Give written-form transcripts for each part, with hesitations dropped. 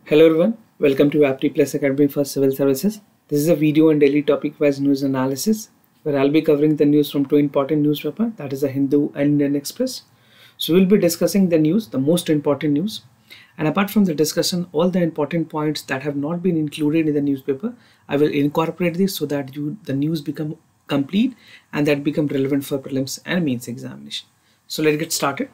Hello everyone, welcome to Apti Plus Academy for Civil Services. This is a video and daily topic-wise news analysis where I'll be covering the news from two important newspapers, that is the Hindu and Indian Express. So we'll be discussing the news, the most important news. And apart from the discussion, all the important points that have not been included in the newspaper, I will incorporate this so that the news become complete and that become relevant for prelims and mains examination. So let's get started.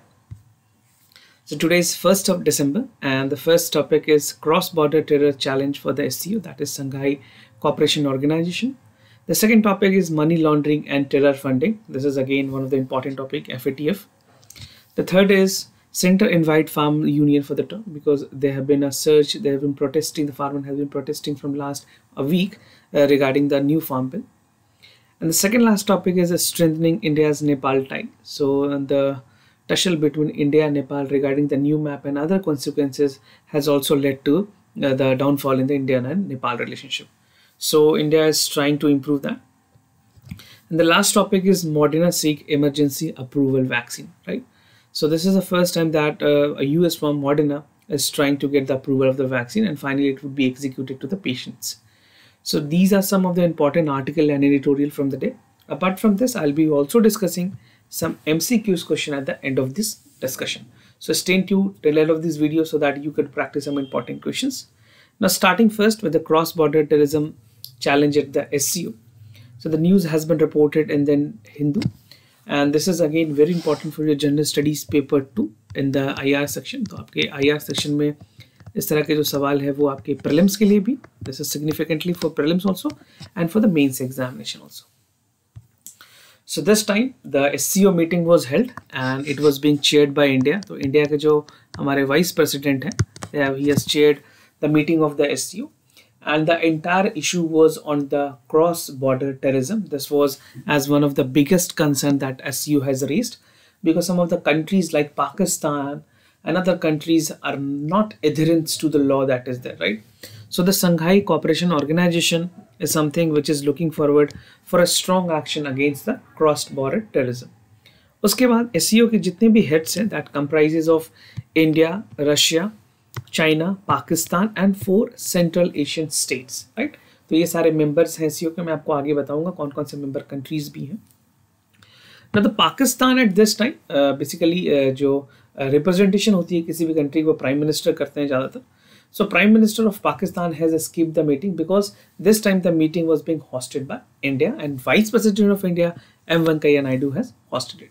So today is 1st of December and the first topic is cross-border terror challenge for the SCO, that is Shanghai Cooperation Organization. The second topic is money laundering and terror funding. This is again one of the important topic, FATF. The third is Center invite farm union for the term because there have been a surge, they have been protesting, the farmer has been protesting from last a week regarding the new farm bill. And the second last topic is strengthening India's Nepal tie. So the tussle between India and Nepal regarding the new map and other consequences has also led to the downfall in the Indian and Nepal relationship. So India is trying to improve that. And the last topic is Moderna seek emergency approval vaccine, right? So this is the first time that a US firm Moderna is trying to get the approval of the vaccine and finally it would be executed to the patients. So these are some of the important article and editorial from the day. Apart from this, I'll be also discussing some MCQs question at the end of this discussion. So stay tuned till the end of this video so that you could practice some important questions. Now starting first with the cross-border terrorism challenge at the SCO. So the news has been reported in the Hindu and this is again very important for your general studies paper 2 in the IR section. तो आपके IR section में इस तरह के जो सवाल है वो आपके prelims के लिए भी, this is significantly for prelims also and for the mains examination also. So this time the SCO meeting was held and it was being chaired by India. तो इंडिया के जो हमारे वाइस प्रेसिडेंट हैं, he has chaired the meeting of the SCO and the entire issue was on the cross-border terrorism. This was as one of the biggest concern that SCO has raised because some of the countries like Pakistan and other countries are not adherent to the law that is there, right? So the Shanghai Cooperation Organization is something which is looking forward for a strong action against the cross-border terrorism. उसके बाद SCO के जितने भी heads हैं, that comprises of India, Russia, China, Pakistan and 4 Central Asian states, right? तो ये सारे members हैं SCO के, मैं आपको आगे बताऊंगा कौन कौन से member countries भी हैं. Now the Pakistan at this time basically जो representation होती है किसी भी country को prime minister करते हैं ज़्यादातर. So Prime Minister of Pakistan has skipped the meeting because this time the meeting was being hosted by India and Vice President of India M. Venkaiah Naidu has hosted it.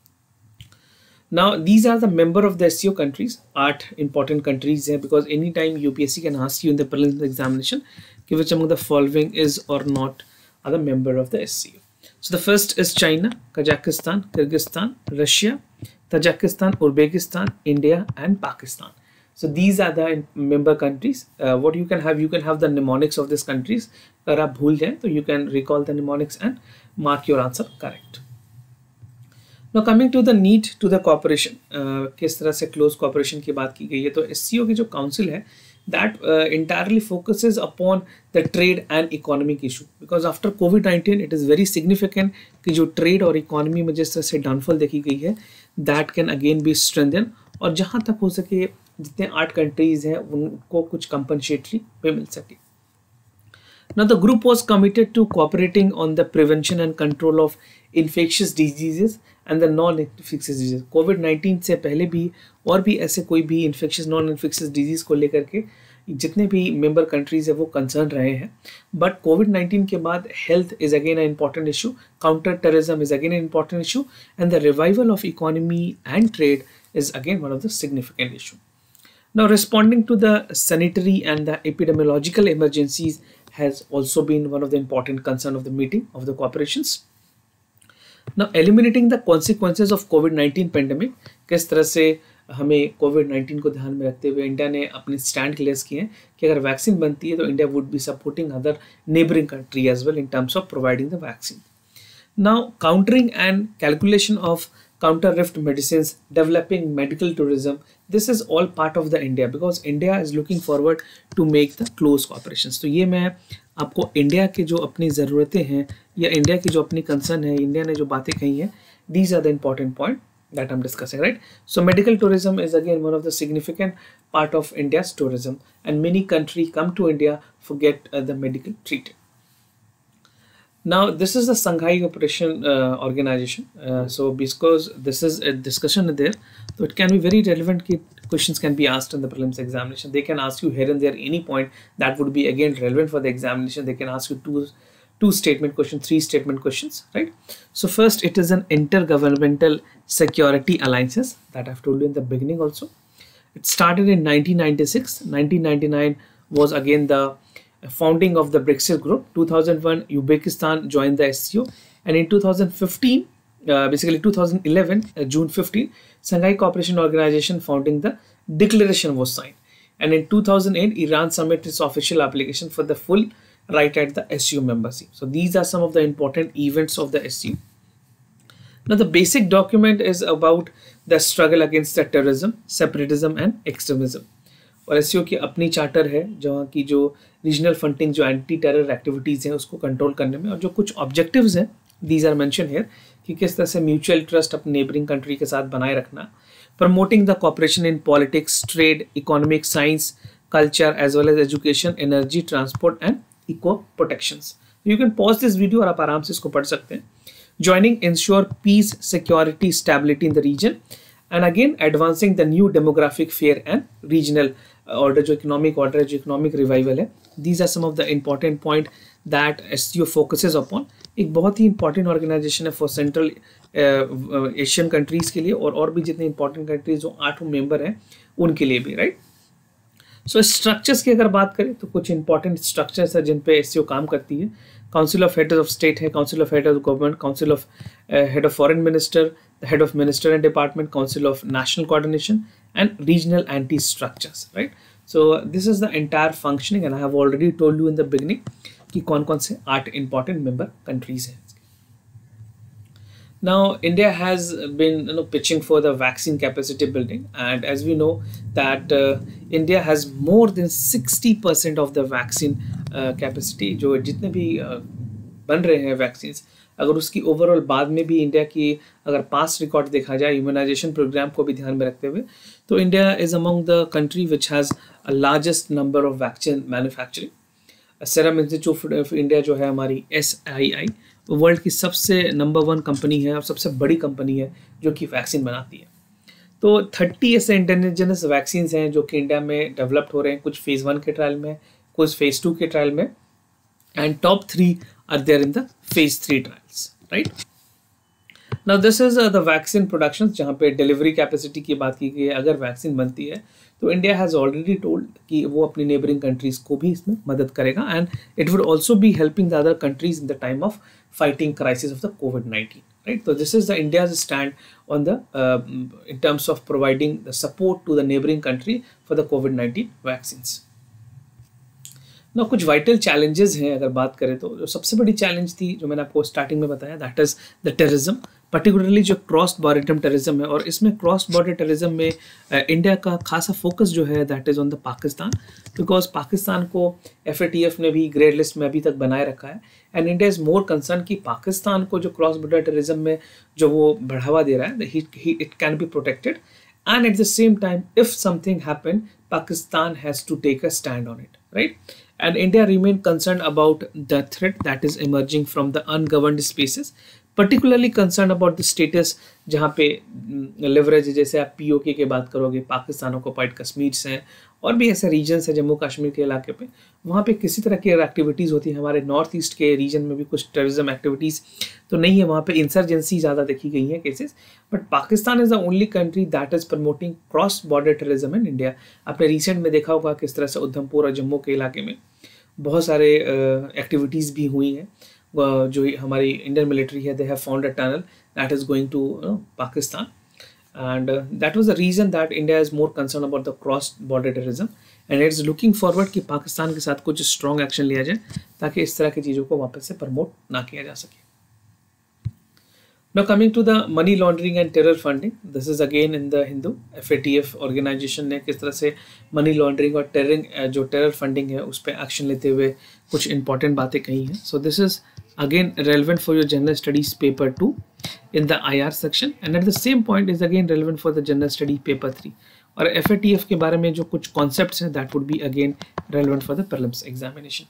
Now these are the member of the SCO countries, 8 important countries here because anytime UPSC can ask you in the preliminary examination which among the following is or not are the member of the SCO. So the first is China, Kazakhstan, Kyrgyzstan, Russia, Tajikistan, Uzbekistan, India and Pakistan. So these are the member countries. What you can have the mnemonics of these countries. अगर आप भूल जाएं तो you can recall the mnemonics and mark your answer correct. Now coming to the need to the cooperation, किस तरह से close cooperation की बात की गई है, तो SCO की जो council है that entirely focuses upon the trade and economic issue because after COVID-19 it is very significant कि जो trade और economy में जिस तरह से downfall देखी गई है that can again be strengthened और जहाँ तक हो सके जितने 8 countries हैं उनको कुछ compensatory पे मिल सके. Now the group was committed to cooperating on the prevention and control of infectious diseases and the non-infectious diseases. COVID-19 से पहले भी और भी ऐसे कोई भी infectious non-infectious disease को लेकर के जितने भी member countries है वो concern रहे हैं. But COVID-19 के बाद health is again an important issue, counter-terrorism is again an important issue, and the revival of economy and trade is again one of the significant issue. Now responding to the sanitary and the epidemiological emergencies has also been one of the important concern of the meeting of the cooperations. Now eliminating the consequences of COVID-19 pandemic, किस तरह से हमें COVID-19 को ध्यान में रखते हुए India ने अपने स्टैंड क्लियर किए हैं कि अगर वैक्सीन बनती है तो India would be supporting other neighbouring country as well in terms of providing the vaccine. Now countering and calculation of counter rift medicines, developing medical tourism, this is all part of the India because India is looking forward to make the close cooperations. तो ये मैं आपको India के जो अपनी ज़रूरतें हैं या इंडिया की जो अपनी कंसर्न है, इंडिया ने जो बातें कही हैं, these are the important point that I'm discussing, right? So medical tourism is again one of the significant part of India's tourism, and many countries come to India for get the medical treatment. Now, this is the Shanghai Cooperation Organization. So, because this is a discussion there, so it can be very relevant. Questions can be asked in the prelims examination. They can ask you here and there any point that would be again relevant for the examination. They can ask you two statement questions, three statement questions, right? So, first, it is an intergovernmental security alliances that I've told you in the beginning also. It started in 1996. 1999 was again the founding of the BRICS group. 2001 Uzbekistan joined the SCO, and in 2015 basically 2011 June 15 Shanghai Cooperation Organization founding the declaration was signed, and in 2008 Iran submitted its official application for the full right at the SCO membership. So these are some of the important events of the SCO. Now the basic document is about the struggle against the terrorism, separatism and extremism. और SCO की अपनी charter है जहाँ की जो regional funding जो anti terror activities हैं उसको कंट्रोल करने में, और जो कुछ ऑब्जेक्टिव्स हैं दीज आर मेंशन हियर कि किस तरह से म्यूचुअल ट्रस्ट अपने नेबरिंग कंट्री के साथ बनाए रखना, promoting the cooperation in politics, trade, economic, science, culture as well as education, energy, transport and eco protections. You can pause this video और आप आराम से इसको पढ़ सकते हैं. Joining ensure peace, security, stability in the region, and again advancing the new demographic fair and regional order, जो economic order, जो economic revival है. These are some of the important point that SCO focuses upon. एक बहुत ही important organization है for Central Asian countries के लिए, और भी जितने important countries जो 8 member हैं उनके लिए भी, right? सो स्ट्रक्चर्स की अगर बात करें तो कुछ इंपॉर्टेंट स्ट्रक्चर्स है जिन पे एससीओ काम करती है. Council of head of state है, council of head of government, council of head of foreign minister, head of minister and department, council of national coordination and regional anti structures, right. So this is the entire functioning, and I have already told you in the beginning कि कौन कौन से 8 important member countries हैं. Now India has been pitching for the vaccine capacity building, and as we know that India has more than 60% of the vaccine capacity. जो जितने भी बन रहे हैं वैक्सीन्स, अगर उसकी ओवरऑल बाद में भी इंडिया की अगर पास्ट रिकॉर्ड देखा जाए इम्यूनाइजेशन प्रोग्राम को भी ध्यान में रखते हुए, तो India is among the country which has a largest number of vaccine manufacturing. Serum Institute of India जो है हमारी SII वर्ल्ड की सबसे नंबर 1 कंपनी है और सबसे बड़ी कंपनी है जो कि वैक्सीन बनाती है. तो 30 ऐसे इंडिजिनस वैक्सीन हैं जो कि इंडिया में डेवलप्ड हो रहे हैं, कुछ फेज़ 1 के ट्रायल में, कुछ फेज़ 2 के ट्रायल में, and top 3 are there in the phase 3 trials, right. Now this is the vaccine production, जहाँ पे डिलीवरी कैपेसिटी की बात की गई है. अगर वैक्सीन बनती है तो इंडिया हैज़ ऑलरेडी टोल्ड कि वो अपनी नेबरिंग कंट्रीज़ को भी इसमें मदद करेगा, and it would also be helping the other countries in the time of fighting crisis of the COVID-19, right? So this is the India's stand on the in terms of providing the support to the neighboring country for the COVID-19 vaccines. Now कुछ vital challenges हैं अगर बात करें तो. जो सबसे बड़ी challenge थी जो मैंने आपको स्टार्टिंग में बताया, that is the terrorism, particularly जो क्रॉस बॉर्डर टेररिज्म है, और इसमें क्रॉस बॉर्डर टेररिज्म में इंडिया का खासा फोकस जो है that is on the Pakistan, because Pakistan को FATF ने भी ग्रे लिस्ट में अभी तक बनाए रखा है, and India is more concern कि पाकिस्तान को जो क्रॉस बॉर्डर टेररिज्म में जो वो बढ़ावा दे रहा है it can be protected, and at the same time if something happen Pakistan has to take a stand on it, right. And India remain concerned about the threat that is emerging from the ungoverned spaces, particularly concerned about the status जहाँ पे leverage, जैसे आप POK की बात करोगे, Pakistan occupied Kashmir से और भी ऐसे रीजन्स हैं जम्मू कश्मीर के इलाके पे, वहाँ पे किसी तरह की एक्टिविटीज़ होती है. हमारे नॉर्थ ईस्ट के रीजन में भी कुछ टेररिज्म एक्टिविटीज़ तो नहीं है, वहाँ पे इंसर्जेंसी ज़्यादा देखी गई है cases, but Pakistan is the only country that is promoting cross border terrorism in India. आपने रिसेंट में देखा होगा किस तरह से उधमपुर और जम्मू के इलाके में बहुत सारे एक्टिविटीज़ भी हुई हैं. जो हमारी इंडियन मिलिट्री है, they have found a tunnel that is going to Pakistan, and that was the reason that India is more concerned about the cross border terrorism, and it's looking forward कि पाकिस्तान के साथ कुछ strong action लिया जाए ताकि इस तरह की चीज़ों को वापस से प्रमोट ना किया जा सके. Now coming to the money laundering and terror funding, this is again in the Hindu. FATF organization ने किस तरह से money laundering और terror जो terror funding है उस पर action लेते हुए कुछ important बातें कही हैं. So this is again relevant for your general studies paper 2 in the IR section, and at the same point is again relevant for the general study paper 3. और FATF के बारे में जो कुछ concepts हैं that would be again relevant for the prelims examination.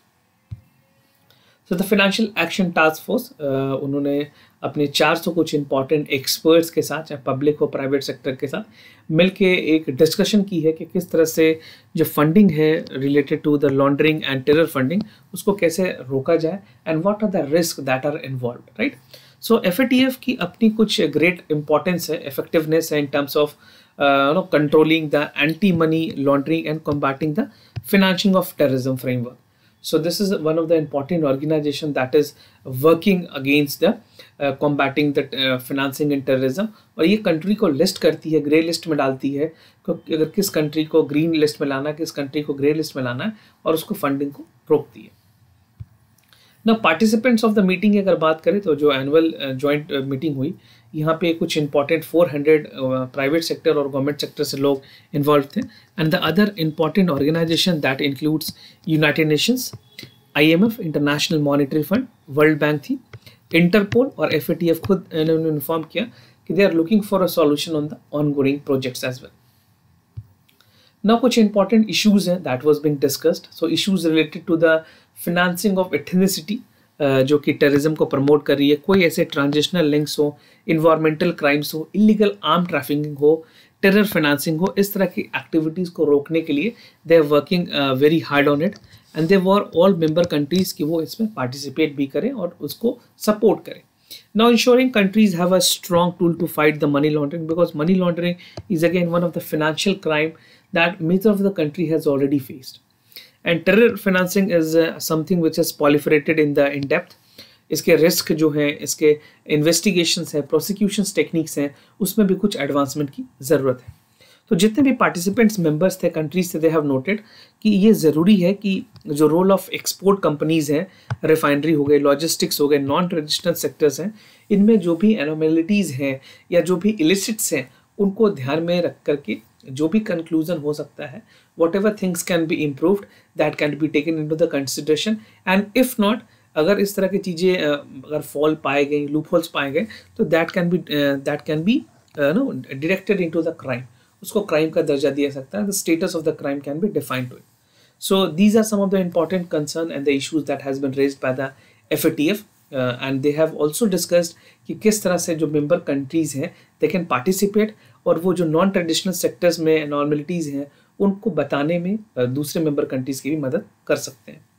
So the Financial Action Task Force उन्होंने अपने 400 कुछ इंपॉर्टेंट एक्सपर्ट्स के साथ, चाहे पब्लिक हो प्राइवेट सेक्टर के साथ मिलके एक डिस्कशन की है कि किस तरह से जो फंडिंग है related to the laundering and terror funding उसको कैसे रोका जाए and what are the risk that are involve, right. So FATF की अपनी कुछ ग्रेट इंपॉर्टेंस है, इफेक्टिवनेस है in terms of controlling the anti-money laundering and combating the financing of terrorism framework. So this is one of the important organization that is working against the combating the financing and terrorism. और ये country को list करती है, grey list में डालती है कि अगर किस कंट्री को ग्रीन लिस्ट में लाना है, किस कंट्री को ग्रे लिस्ट में लाना है, और उसको फंडिंग को रोकती है. ना पार्टिसिपेंट्स ऑफ द मीटिंग की अगर बात करें तो जो एनुअल जॉइंट मीटिंग हुई, यहाँ पे कुछ इंपॉर्टेंट 400 प्राइवेट सेक्टर और गवर्नमेंट सेक्टर से लोग इन्वॉल्व थे. And the other important organization that includes United Nations, IMF international monetary fund, world bank थी, इंटरपोल और FATF खुद इन्होंने इन्फॉर्म किया कि they are looking for a solution on the ongoing projects as well. Now कुछ important issues हैं that was being discussed. So issues related to the financing of ethnicity जो कि टेररिज्म को प्रमोट कर रही है, कोई ऐसे ट्रांजिशनल लिंक्स हो, इन्वायरमेंटल क्राइम्स हो, इलीगल आर्म ट्रैफिकिंग हो, टेरर फाइनेंसिंग हो, इस तरह की एक्टिविटीज़ को रोकने के लिए they are working very hard on it and they were all member countries कि वो इसमें पार्टिसिपेट भी करें और उसको सपोर्ट करें. Now ensuring countries have a strong tool to fight the money laundering, because money laundering is again one of the financial crime that major of the country has already faced. And terror financing is something which has proliferated in the in depth. इसके risk जो हैं, इसके investigations हैं, prosecutions techniques हैं, उसमें भी कुछ advancement की ज़रूरत है. तो जितने भी पार्टिसिपेंट्स मेंबर्स थे कंट्रीज थे, दे हैव नोटेड कि ये ज़रूरी है कि जो रोल ऑफ एक्सपोर्ट कंपनीज़ हैं, रिफाइनरी हो गए, लॉजिस्टिक्स हो गए, नॉन ट्रेडिशनल सेक्टर्स हैं, इनमें जो भी एनोमेलिटीज़ हैं या जो भी इलिसिट्स हैं उनको ध्यान में रख करके जो भी कंक्लूजन हो सकता है, whatever things can be improved that can be taken into the consideration, and if not अगर इस तरह की चीज़ें अगर फॉल पाए गए, लूप होल्स पाए गए, तो that can be directed into the crime, उसको क्राइम का दर्जा दिया सकता है. The status of the crime can be defined to it. So these are some of the important concern and the issues that has been raised by the FATF. And they have also discussed कि किस तरह से जो member countries हैं they can participate, और वो जो non traditional sectors में एनॉर्मलिटीज़ हैं उनको बताने में दूसरे मेंबर कंट्रीज की भी मदद कर सकते हैं.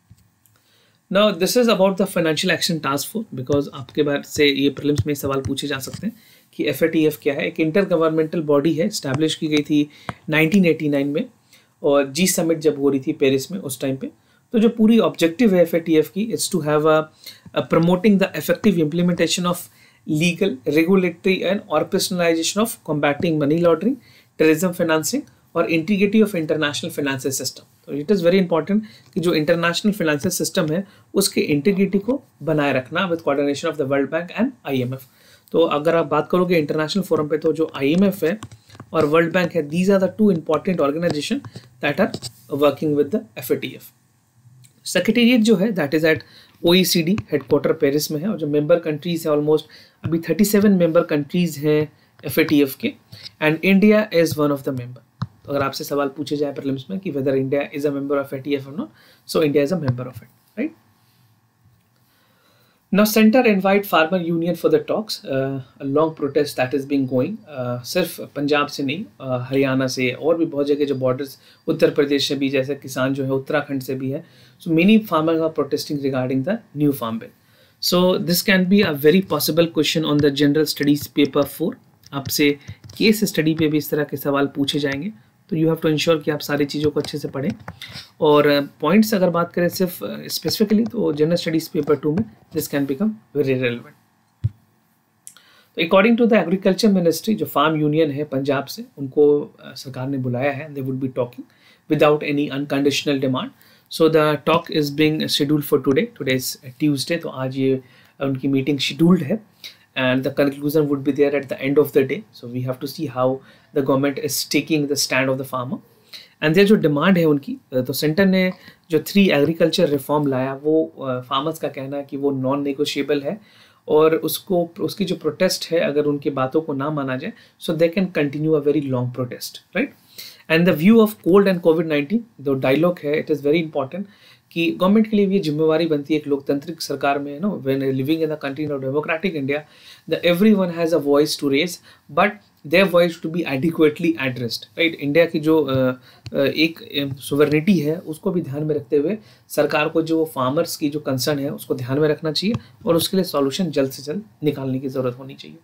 Now this is about the financial action task force, because आपके बारे से ये प्रीलिम्स में सवाल पूछे जा सकते हैं कि FATF क्या है. एक इंटर गवर्नमेंटल बॉडी है, इस्टेब्लिश की गई थी 1989 में, और जी समिट जब हो रही थी पेरिस में उस टाइम पे. तो जो पूरी ऑब्जेक्टिव है FATF की, it's to have promoting the effective implementation of legal, regulatory and operationalisation of combating money laundering, terrorism financing और integrity of international financial system. तो इट इज़ वेरी इंपॉर्टेंट कि जो इंटरनेशनल फाइनेंशियल सिस्टम है उसके integrity को बनाए रखना with coordination of the world bank and IMF. तो अगर आप बात करोगे इंटरनेशनल फोरम पे, तो जो IMF है और वर्ल्ड बैंक है, these are the two important organization that are working with the FATF. Secretariat जो है that is at OECD, headquarter Paris में है, और जो मेंबर कंट्रीज है ऑलमोस्ट अभी 37 मेंबर कंट्रीज हैं FATF के, and India is one of the member. तो अगर आपसे सवाल पूछे जाए प्रीलिम्स में कि whether India is a member of FATF और not, so India is a member of it, right. Now center invite farmer union for the talks, a long protest that is being going. सिर्फ पंजाब से नहीं, हरियाणा से और भी बहुत जगह जो बॉर्डर्स, उत्तर प्रदेश से भी, जैसे किसान जो है उत्तराखंड से भी है. So many farmers are protesting regarding the new farm bill. So this can be a very possible question on the general studies paper 4. आपसे केस स्टडी पे भी इस तरह के सवाल पूछे जाएंगे, तो यू हैव टू इंश्योर कि आप सारी चीज़ों को अच्छे से पढ़ें. और पॉइंट्स अगर बात करें सिर्फ स्पेसिफिकली, तो जनरल स्टडीज़ पेपर 2 में this can become very relevant. तो according to the agriculture ministry, जो फार्म यूनियन है पंजाब से, उनको सरकार ने बुलाया है. They would be talking without any unconditional demand. So the talk is being scheduled for today is Tuesday. तो आज ये उनकी मीटिंग शेड्यूल्ड है, and the conclusion would be there at the end of the day. So we have to see how the government is taking the stand of the farmer. And ये जो demand है उनकी, तो centre ने जो 3 agriculture reform लाया वो farmers का कहना है कि वो नॉन नेगोशिएबल है, और उसकी जो प्रोटेस्ट है अगर उनकी बातों को ना माना जाए so they can continue a very long protest, right. And the view of cold and कोविड-19, जो डायलॉग है इट इज़ वेरी इंपॉर्टेंट कि गवर्नमेंट के लिए भी ये जिम्मेवारी बनती है एक लोकतांत्रिक सरकार में, no when living in the country of democratic India, the everyone has a voice to raise, but their voice to be adequately addressed, right. India की जो एक सोवरेनिटी है उसको भी ध्यान में रखते हुए सरकार को जो फार्मर्स की जो कंसर्न है उसको ध्यान में रखना चाहिए, और उसके लिए सॉल्यूशन जल्द से जल्द निकालने की ज़रूरत होनी चाहिए।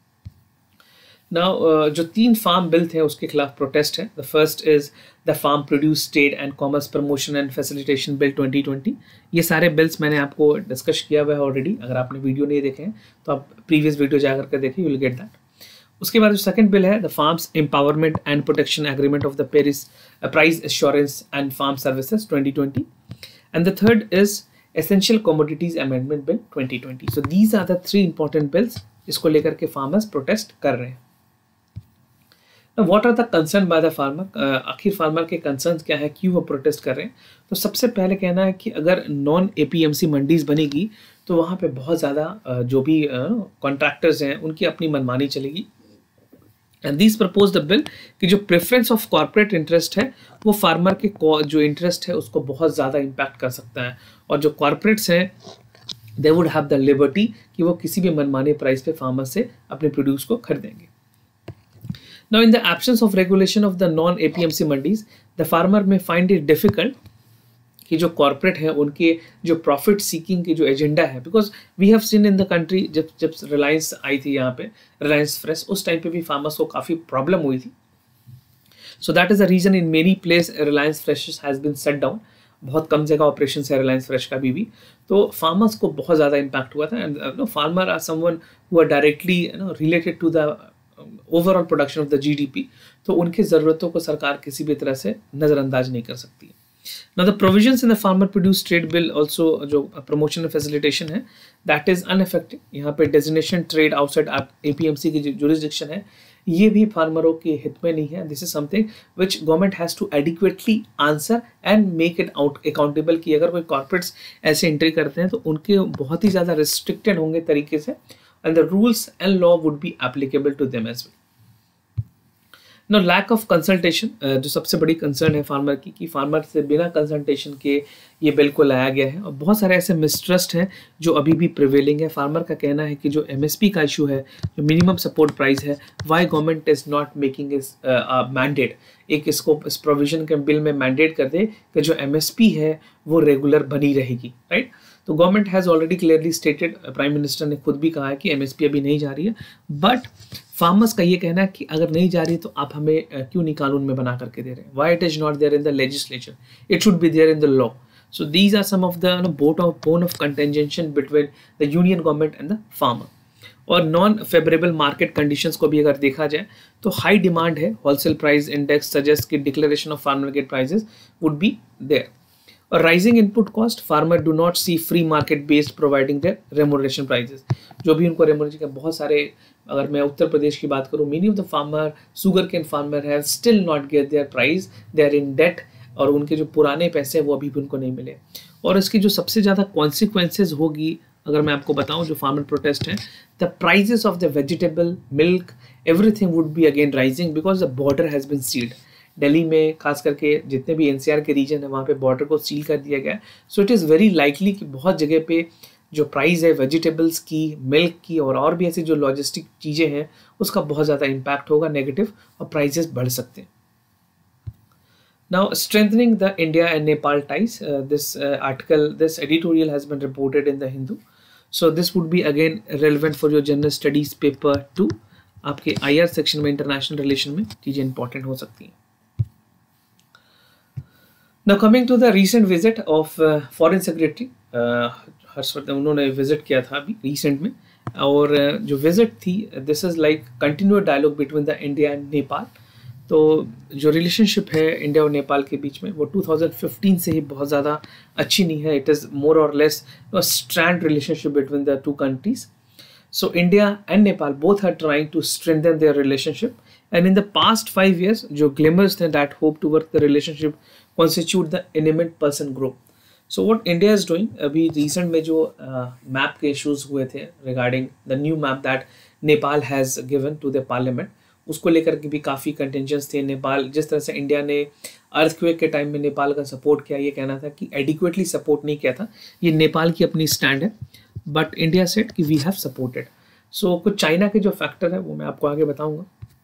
नाउ जो 3 फार्म बिल थे उसके खिलाफ प्रोटेस्ट है। The first is the farm produce trade and commerce promotion and facilitation bill 2020। ये सारे बिल्स मैंने आपको डिस्कस किया हुआ है ऑलरेडी, अगर आपने वीडियो नहीं देखे हैं तो आप प्रीवियस वीडियो जाकर के देखिए, यू विल गेट दैट। उसके बाद जो सेकंड बिल है the farms empowerment and protection agreement of the Paris price assurance and farm services 2020, and the third is essential commodities amendment bill 2020। So these are the 3 important bills जिसको लेकर के farmers protest कर रहे हैं। What are the concern by the farmer, आखिर farmer के concern क्या है, क्यों वो प्रोटेस्ट कर रहे हैं। तो सबसे पहले कहना है कि अगर नॉन APMC मंडीज बनेगी तो वहाँ पे बहुत ज़्यादा जो भी कॉन्ट्रैक्टर्स हैं उनकी अपनी मनमानी चलेगी। And this propose the bill कि जो प्रेफरेंस ऑफ कॉर्पोरेट इंटरेस्ट है वो फार्मर के जो इंटरेस्ट है उसको बहुत ज़्यादा इम्पैक्ट कर सकता है, और जो कॉर्पोरेट्स हैं they would have the liberty कि वो किसी भी मनमाने प्राइस पे फार्मर से अपने प्रोड्यूस को खरीदेंगे। Now, in the absence of regulation of the non-APMC mandis, the farmer may find it difficult कि जो कॉर्पोरेट है उनके जो प्रॉफिट सीकिंग की जो एजेंडा है, because we have seen in the country जब रिलायंस आई थी यहाँ पे, रिलायंस फ्रेश, उस टाइम पे भी फार्मर्स को काफ़ी प्रॉब्लम हुई थी। So that is the reason in many place Reliance Fresh has been set down. बहुत कम जगह ऑपरेशन है रिलायंस फ्रेश का भी तो फार्मर्स को बहुत ज़्यादा इम्पैक्ट हुआ था। And farmer are someone who are directly related to the overall production of the GDP, तो उनकी ज़रूरतों को सरकार किसी भी तरह से नज़रअंदाज नहीं कर सकती है। Now the provisions in the farmer produced trade bill also जो promotion and facilitation है that is unaffected। यहाँ पे designation trade outside APMC की जो jurisdiction है ये भी फार्मरों के हित में नहीं है। This is something which government has to adequately answer and make it out accountable कि अगर कोई corporates ऐसे एंट्री करते हैं तो उनके बहुत ही ज़्यादा restricted होंगे तरीके से, and the rules and law would be applicable to them as well। No lack of consultation, जो सबसे बड़ी कंसर्न है फार्मर की कि फार्मर से बिना कंसल्टेशन के ये बिल को लाया गया है, और बहुत सारे ऐसे मिसट्रस्ट हैं जो अभी भी प्रिवेलिंग है। फार्मर का कहना है कि जो MSP का इशू है, जो मिनिमम सपोर्ट प्राइस है, why government is not making इस मैंडेट, एक इसको इस प्रोविजन के बिल में मैंडेट कर दे कि जो MSP है वो रेगुलर बनी रहेगी, राइट। तो government has already clearly stated, prime minister ने खुद भी कहा है कि MSP अभी नहीं जा रही है, बट फार्मर्स का ये कहना है कि अगर नहीं जा रही तो आप हमें क्यों नहीं कानून में बना करके दे रहे हैं, why it is not there in the legislature, it should be there in the law. So these are some of the bone of contention between the union government and the farmer. और non favourable market conditions को भी अगर देखा जाए तो high demand है, wholesale price index suggest कि declaration of farm market prices would be there. और rising input cost, farmer do not C free market based providing their remuneration prices, जो भी उनको रेमोनरेशन के बहुत सारे, अगर मैं उत्तर प्रदेश की बात करूँ, many of the farmer sugar cane farmer have still not get their price, they are in debt, और उनके जो पुराने पैसे हैं वो अभी भी उनको नहीं मिले। और इसकी जो सबसे ज़्यादा कॉन्सिक्वेंसेज होगी अगर मैं आपको बताऊं जो फार्मर प्रोटेस्ट है, the prices of the vegetable, milk, everything would be again rising because the border has been sealed. Delhi में खास करके जितने भी NCR के रीजन है वहाँ पे बॉर्डर को सील कर दिया गया है। So it is very likely कि बहुत जगह पे जो प्राइस है वेजिटेबल्स की, मिल्क की और भी ऐसी जो लॉजिस्टिक चीज़ें हैं उसका बहुत ज़्यादा इम्पैक्ट होगा नेगेटिव, और प्राइजेस बढ़ सकते हैं। Now, strengthening the India and Nepal ties. This editorial has been reported in the Hindu. So this would be again relevant for your general studies paper 2. आपके IR section में international relation में चीजें important हो सकती हैं। Now coming to the recent visit of Foreign Secretary Harshvardhan, उन्होंने visit किया था अभी रिसेंट में, और जो विजिट थी this is like continued dialogue between the India and Nepal. तो जो रिलेशनशिप है इंडिया और नेपाल के बीच में वो 2015 से ही बहुत ज़्यादा अच्छी नहीं है। इट इज़ मोर और less strained relationship between the two countries. So India and Nepal both are trying to strengthen their relationship, and in the past 5 years जो glimmers थे that hope toward the relationship constitute the eminent person group. So what India is doing, अभी recent में जो map के issues हुए थे regarding the new map that Nepal has given to the parliament, उसको लेकर के भी काफ़ी कंटेंशंस थे. नेपाल जिस तरह से इंडिया ने अर्थक्वेक के टाइम में नेपाल का सपोर्ट किया, ये कहना था कि एडिक्वेटली सपोर्ट नहीं किया था, ये नेपाल की अपनी स्टैंड है, बट इंडिया सेड कि वी हैव सपोर्टेड. सो कुछ चाइना के जो फैक्टर है वो मैं आपको आगे बताऊंगा.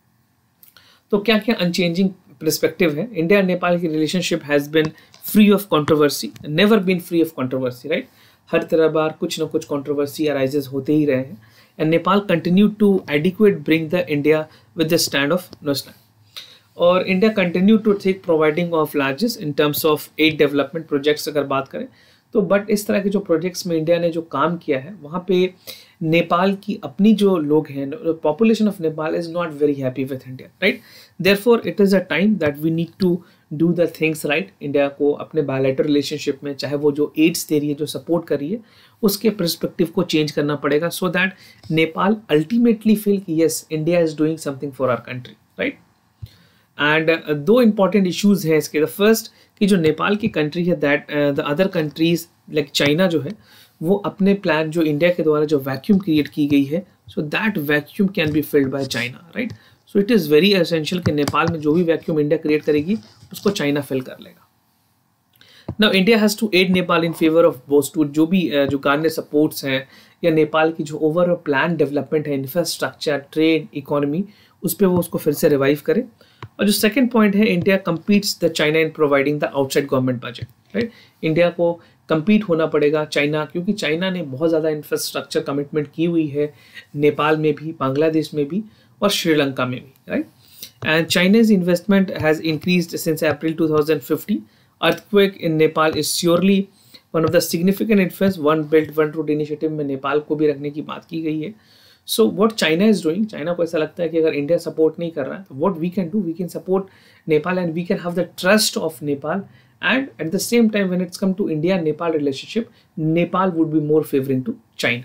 तो क्या क्या अनचेंजिंग पर्सपेक्टिव है. इंडिया एंड नेपाल की relationship has been free of controversy, never been free of controversy, right. हर तरह बार कुछ ना कुछ कंट्रोवर्सी अराइजेस होते ही रहे हैं. And Nepal continued to adequate bring the India with the stand of no stand. और India continued to take providing of largest in terms of 8 development projects अगर बात करें तो, बट इस तरह के जो प्रोजेक्ट्स में इंडिया ने जो काम किया है वहाँ पे नेपाल की अपनी जो लोग हैं, population of Nepal is not very happy with India, right. Therefore it is a time that we need to do the things right. India को अपने बायलैटरल रिलेशनशिप में चाहे वो जो एड्स दे रही है, जो सपोर्ट कर रही है, उसके पर्सपेक्टिव को चेंज करना पड़ेगा, so that Nepal ultimately feel कि yes India is doing something for our country, right. And दो इंपॉर्टेंट इश्यूज हैं इसके. द फर्स्ट कि जो नेपाल की कंट्री है that the other countries like China जो है वो अपने प्लान जो इंडिया के द्वारा जो वैक्यूम क्रिएट की गई है, so that vacuum can be filled by China, right. So it is very essential कि नेपाल में जो भी वैक्यूम इंडिया क्रिएट करेगी उसको चाइना फिल कर लेगा. Now India has to aid Nepal in favour of both to जो भी जो गार्नियर सपोर्ट्स हैं या नेपाल की जो ओवरऑल प्लान डेवलपमेंट है, इंफ्रास्ट्रक्चर, ट्रेड, इकोनॉमी, उस पर वो उसको फिर से रिवाइव करे. और जो सेकंड पॉइंट है, India competes the China in providing the outside government budget, right. India को कम्पीट होना पड़ेगा चाइना, क्योंकि चाइना ने बहुत ज़्यादा इंफ्रास्ट्रक्चर कमिटमेंट की हुई है नेपाल में भी, बांग्लादेश में भी और श्रीलंका में भी, right. And Chinese investment has increased since April 2015. Earthquake in Nepal is surely one of the significant influence. One belt one road initiative में नेपाल को भी रखने की बात की गई है. So what China is doing, China को ऐसा लगता है कि अगर इंडिया सपोर्ट नहीं कर रहा है तो what we can do, we can support Nepal and we can have the trust of Nepal. And at the same time, when it's come to India and Nepal relationship, Nepal would be more favoring to China.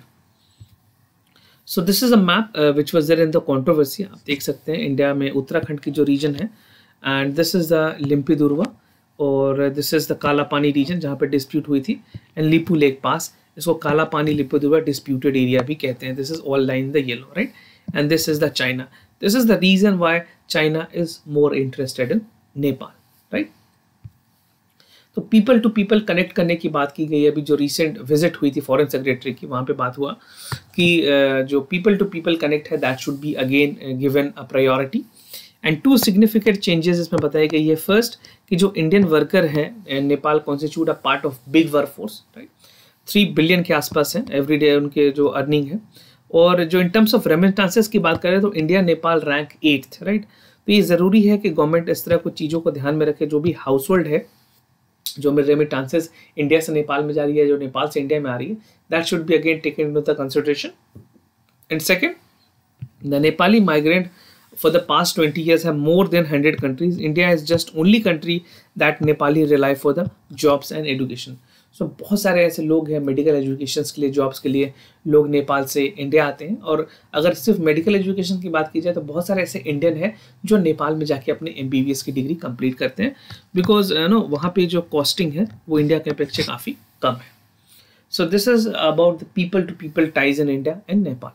So this is a map which was there in the controversy. आप देख सकते हैं India में उत्तराखंड की जो reason है, and this is the लिम्पीदुर्वा और this is the काला पानी रीजन जहाँ पे डिस्प्यूट हुई थी, and लिपू लेक पास, इसको काला पानी लिम्पीदुर्वा डिस्प्यूटेड एरिया भी कहते हैं. This is all line the yellow, right? And this is the China. This is the reason why China is more interested in Nepal, right? तो पीपल टू पीपल कनेक्ट करने की बात की गई है. अभी जो रिसेंट विजिट हुई थी फॉरेन सेक्रेटरी की, वहाँ पे बात हुआ कि जो पीपल टू पीपल कनेक्ट है that should be again given a priority. And two significant changes इसमें बताई गई है. फर्स्ट कि जो इंडियन वर्कर हैं Nepal constitute a part of big work force, right. 3 billion के आसपास हैं एवरी डे उनके जो अर्निंग है. और जो इन टर्म्स ऑफ रेमिटेंसेस की बात करें तो India Nepal rank 8th, right. तो ये ज़रूरी है कि गवर्नमेंट इस तरह कुछ चीज़ों को ध्यान में रखे. जो भी हाउस होल्ड है जो में रेमिटेंसेस इंडिया से नेपाल में जा रही है, जो नेपाल से इंडिया में आ रही है, that should be again taken into the consideration. And second, the Nepali migrant for the past 20 years have more than 100 countries. India is just only country that Nepali rely for the jobs and education. So बहुत सारे ऐसे लोग हैं medical education के लिए, jobs के लिए लोग नेपाल से इंडिया आते हैं. और अगर सिर्फ मेडिकल एजुकेशन की बात की जाए तो बहुत सारे ऐसे इंडियन हैं जो नेपाल में जाके अपने MBBS की डिग्री कंप्लीट करते हैं, बिकॉज वहाँ पे जो कॉस्टिंग है वो इंडिया के अपेक्षा काफ़ी कम है. So this is about the people to people ties in India and Nepal.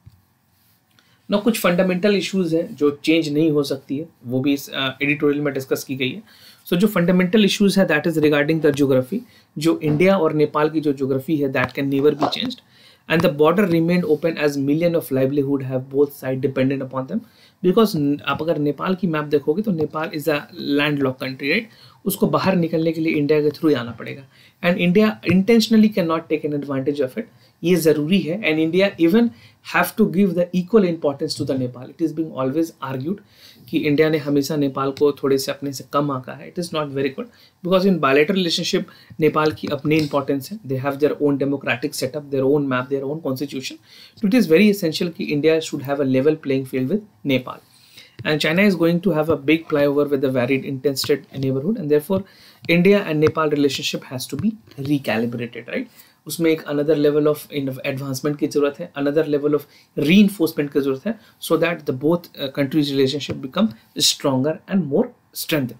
ना कुछ फंडामेंटल इश्यूज हैं जो चेंज नहीं हो सकती है, वो भी इस एडिटोरियल में डिस्कस की गई है. सो जो फंडामेंटल इश्यूज है that is regarding the geography. जो इंडिया और नेपाल की जो ज्योग्राफी है that can never be changed, and the border remain open as million of livelihood have both side dependent upon them. Because आप अगर नेपाल की मैप देखोगे तो Nepal is a land lock country, right. उसको बाहर निकलने के लिए इंडिया के थ्रू आना पड़ेगा, and India intentionally can not take an advantage of it. ये ज़रूरी है. And India even have to give the equal importance to the Nepal. It is being always argued कि इंडिया ने हमेशा नेपाल को थोड़े से अपने से कम आंका है. It is not very good, because in bilateral relationship Nepal की अपनी इंपॉर्टेंस है. They have their own democratic setup, their own map, their own constitution. तो इट इज़ वेरी एसेंशियल कि India should have a level playing field with Nepal. And China is going to have a big flyover with a varied intested neighborhood, and therefore India and Nepal relationship has to be recalibrated, right. उसमें एक another level of advancement की जरूरत है, another level of reinforcement की जरूरत है, so that the both countries relationship become stronger and more strength.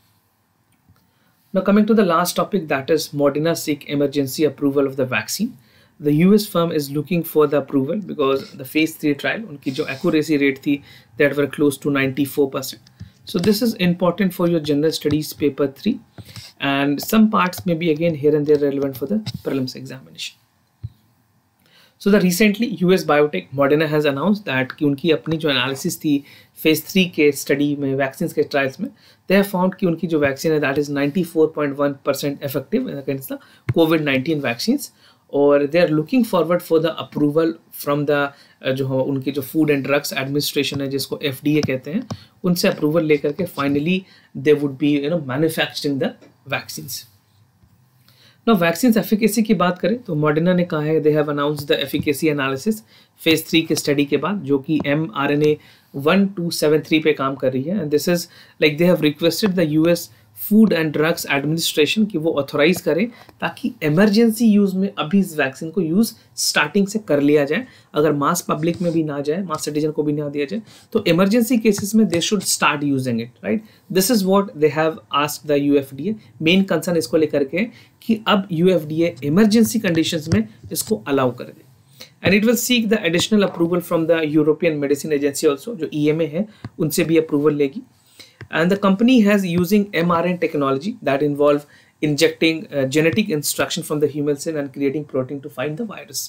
Now coming to the last topic, that is Moderna seek emergency approval of the vaccine. The US firm is looking for the approval because the phase 3 trial, उनकी जो accuracy rate थी, that were close to 94%. So this is important for your general studies paper 3, and some parts may be again here and there relevant for the prelims examination. So the recently US biotech Moderna has announced that कि उनकी अपनी जो analysis थी phase 3 के study में vaccines के trials में, they have found कि उनकी जो vaccine है that is 94.1% effective against the COVID-19 vaccines, और they are looking forward for the approval from the जो उनकी जो Food and Drugs Administration है जिसको FDA कहते हैं, उनसे approval लेकर के finally they would be manufacturing the vaccines. Now vaccine efficacy की बात करें तो मॉडर्ना ने कहा है they have announced the efficacy analysis phase 3 के स्टडी के बाद, जो कि mRNA 1273 पे काम कर रही है, and this is like they have requested the US food and drugs administration कि वो ऑथोराइज करें ताकि इमरजेंसी यूज में अभी इस वैक्सीन को यूज स्टार्टिंग से कर लिया जाए. अगर मास पब्लिक में भी ना जाए, मास सिटीजन को भी ना दिया जाए, तो इमरजेंसी केसेस में they should start using it, right. This is what they have asked the UFDA. Main concern इसको लेकर के कि अब यूएफडीए इमरजेंसी कंडीशंस में इसको अलाउ कर दे, and it will seek the additional approval from the European Medicine Agency also, जो EMA है, उनसे भी अप्रूवल लेगी. And the company has using mRNA technology that involve injecting genetic instruction from the human cell and creating protein to fight the virus.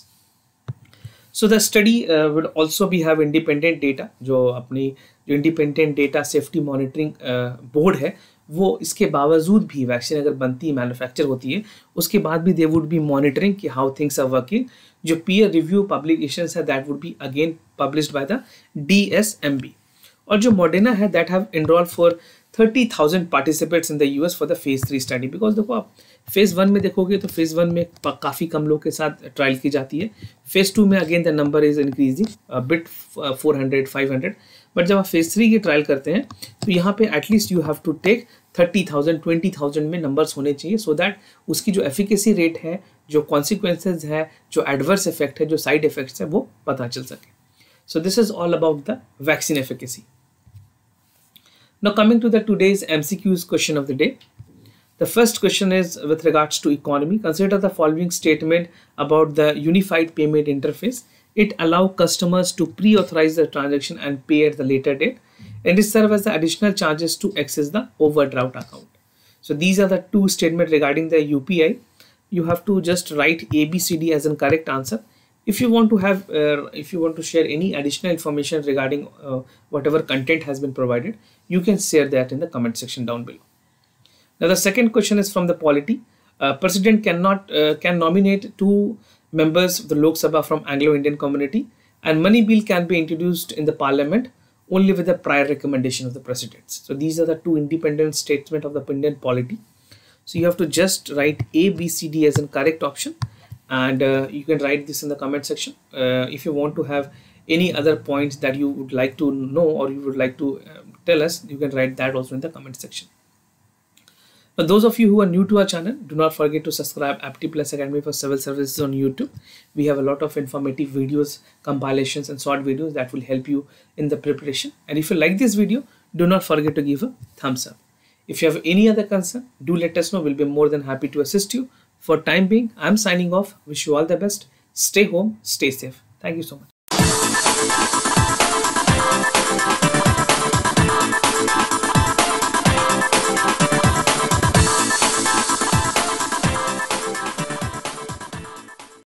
So the study will also be have independent data. जो अपनी जो independent data safety monitoring board है, वो इसके बावजूद भी vaccine अगर बनती है, मैन्युफैक्चर होती है, उसके बाद भी दे वुड बी मॉनिटरिंग कि हाउ थिंग्स आर वर्किंग. जो पीयर रिव्यू पब्लिकेशंस है that would be again published by the DSMB. और जो मॉडर्ना है that have enrol for 30,000 participates in the US for the phase 3 study. Because देखो आप phase 1 में देखोगे तो फेज 1 में काफ़ी कम लोग के साथ ट्रायल की जाती है. फेज 2 में again the number is increasing bit 400 500. But जब आप फेज 3 की ट्रायल करते हैं तो यहाँ पे at least you have to take 30,000 20,000 में नंबर्स होने चाहिए, सो दैट उसकी जो एफिकेसी रेट है, जो कॉन्सिक्वेंसेज है, जो एडवर्स इफेक्ट है, जो साइड इफेक्ट्स है, वो पता चल सके. So this is all about the vaccine efficacy. Now coming to the today's MCQs question of the day. The first question is with regards to economy. Consider the following statement about the unified payment interface. It allows customers to pre-authorize the transaction and pay at the later date, and it serves as the additional charges to access the overdraft account. So these are the two statements regarding the UPI. You have to just write ABCD as a correct answer. If you want to have, if you want to share any additional information regarding whatever content has been provided, you can share that in the comment section down below. Now the second question is from the polity. President can nominate 2 members of the Lok Sabha from Anglo-Indian community, and money bill can be introduced in the parliament only with the prior recommendation of the president. So these are the 2 independent statements of the Indian polity. So you have to just write A, B, C, D as a correct option. And you can write this in the comment section. If you want to have any other points that you would like to know or you would like to tell us, you can write that also in the comment section. Now those of you who are new to our channel, do not forget to subscribe Apti Plus Academy for Civil Services on YouTube. We have a lot of informative videos, compilations and short videos that will help you in the preparation. And if you like this video, do not forget to give a thumbs up. If you have any other concern, do let us know. We'll be more than happy to assist you. For time being, I'm signing off. Wish you all the best. Stay home, stay safe. Thank you so much.